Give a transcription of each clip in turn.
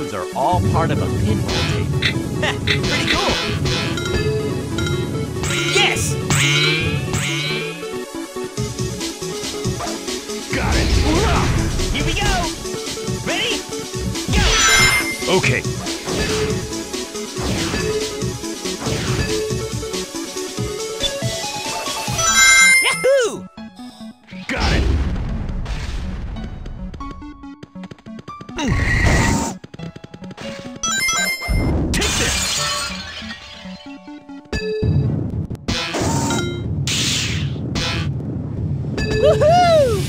pieces are all part of a pinball table. Heh, pretty cool! Yes! Got it! Here we go! Ready? Go! Okay. Yahoo! Got it! Take this! Woohoo!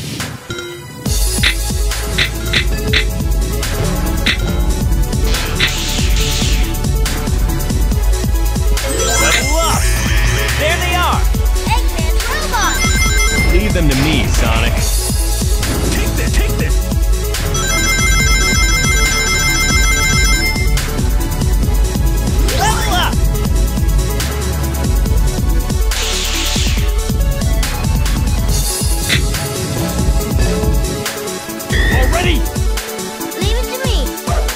Level up! There they are! Eggman's robot! Leave them to me, Sonic. Take this! Take this! Level up! Already? Leave it to me.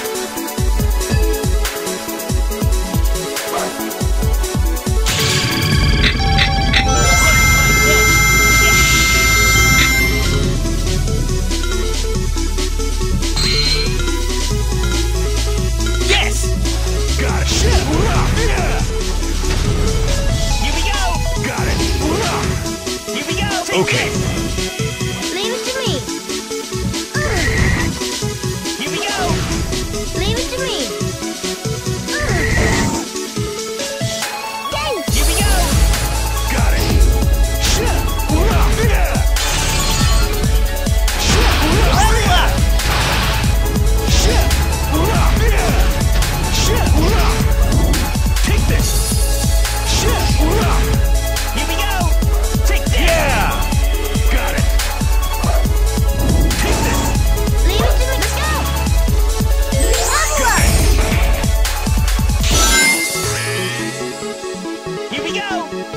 Yes! Got it! Here we go! Got it! Here we go! Take Okay. this. Leave it to me. Here we go! Leave it to me. Yay! Here we go! Got it! Level up! Take this! Here we go! Take this! Yeah! Got it! Take this! Leave it to me. Let's go. Level up. Here we go!